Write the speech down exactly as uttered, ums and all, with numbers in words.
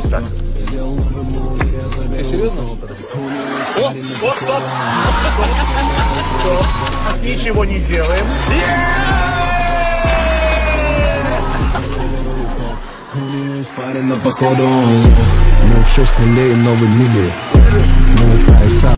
Так. Ты серьезно? О, стоп, стоп! Стоп! Мы ничего не делаем. На походу, мы все смелее новой мили. Мы пояса